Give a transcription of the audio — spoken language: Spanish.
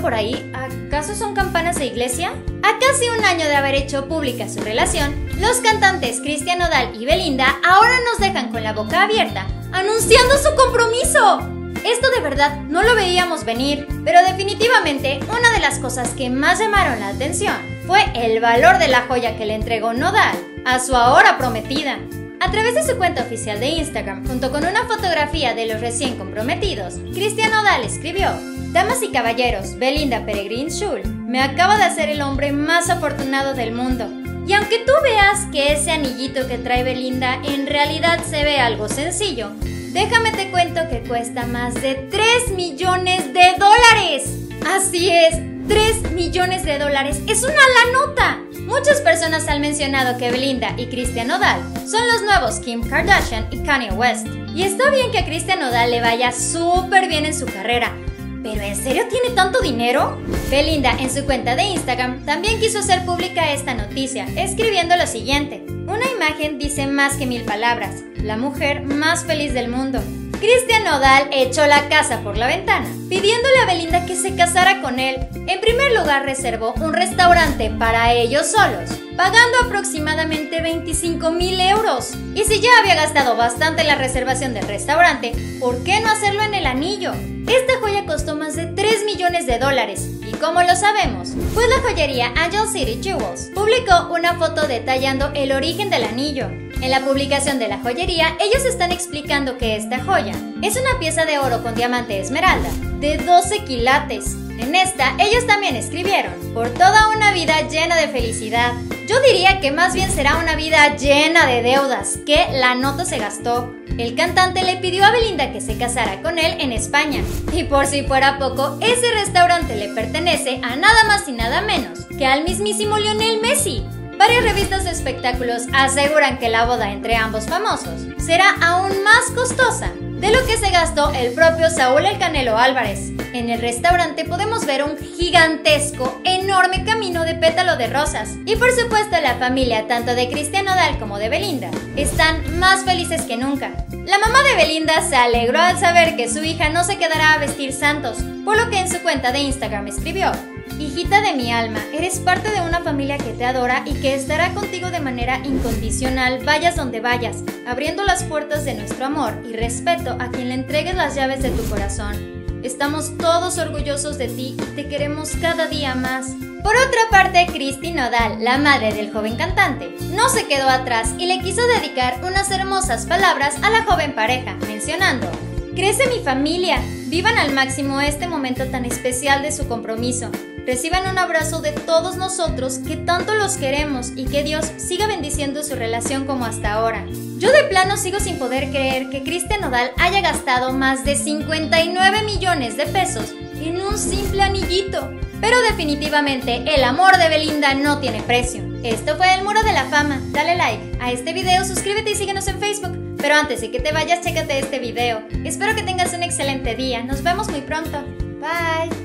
por ahí, ¿acaso son campanas de iglesia? A casi un año de haber hecho pública su relación, los cantantes Cristian Nodal y Belinda ahora nos dejan con la boca abierta, anunciando su compromiso. Esto de verdad no lo veíamos venir, pero definitivamente una de las cosas que más llamaron la atención fue el valor de la joya que le entregó Nodal a su ahora prometida. A través de su cuenta oficial de Instagram, junto con una fotografía de los recién comprometidos, Cristian Nodal escribió: Damas y caballeros, Belinda Peregrine Schul me acaba de hacer el hombre más afortunado del mundo. Y aunque tú veas que ese anillito que trae Belinda en realidad se ve algo sencillo, déjame te cuento que cuesta más de 3 millones de dólares. Así es, 3 millones de dólares. ¡Es una lanota! Muchas personas han mencionado que Belinda y Cristian Nodal son los nuevos Kim Kardashian y Kanye West. Y está bien que a Cristian Nodal le vaya súper bien en su carrera, ¿pero en serio tiene tanto dinero? Belinda en su cuenta de Instagram también quiso hacer pública esta noticia, escribiendo lo siguiente: una imagen dice más que 1000 palabras, la mujer más feliz del mundo. Cristian Nodal echó la casa por la ventana, pidiéndole a Belinda que se casara con él. En primer lugar, reservó un restaurante para ellos solos, pagando aproximadamente 25,000 euros. Y si ya había gastado bastante en la reservación del restaurante, ¿por qué no hacerlo en el anillo? Esta joya costó más de 3 millones de dólares. ¿Y cómo lo sabemos? Pues la joyería Angel City Jewels publicó una foto detallando el origen del anillo. En la publicación de la joyería, ellos están explicando que esta joya es una pieza de oro con diamante esmeralda de 12 quilates. En esta, ellos también escribieron: por toda una vida llena de felicidad. Yo diría que más bien será una vida llena de deudas, que la nota se gastó. El cantante le pidió a Belinda que se casara con él en España. Y por si fuera poco, ese restaurante le pertenece a nada más y nada menos que al mismísimo Lionel Messi. Varias revistas de espectáculos aseguran que la boda entre ambos famosos será aún más costosa de lo que se gastó el propio Saúl El Canelo Álvarez. En el restaurante podemos ver un gigantesco, enorme camino de pétalo de rosas. Y por supuesto la familia, tanto de Cristian Nodal como de Belinda, están más felices que nunca. La mamá de Belinda se alegró al saber que su hija no se quedará a vestir santos, por lo que en su cuenta de Instagram escribió: hijita de mi alma, eres parte de una familia que te adora y que estará contigo de manera incondicional, vayas donde vayas, abriendo las puertas de nuestro amor y respeto a quien le entregues las llaves de tu corazón. Estamos todos orgullosos de ti y te queremos cada día más. Por otra parte, Cristi Nodal, la madre del joven cantante, no se quedó atrás y le quiso dedicar unas hermosas palabras a la joven pareja, mencionando: crece mi familia, vivan al máximo este momento tan especial de su compromiso. Reciban un abrazo de todos nosotros que tanto los queremos y que Dios siga bendiciendo su relación como hasta ahora. Yo de plano sigo sin poder creer que Cristian Nodal haya gastado más de 59 millones de pesos en un simple anillito. Pero definitivamente el amor de Belinda no tiene precio. Esto fue El Muro de la Fama. Dale like a este video, suscríbete y síguenos en Facebook. Pero antes de que te vayas, chécate este video. Espero que tengas un excelente día. Nos vemos muy pronto. Bye.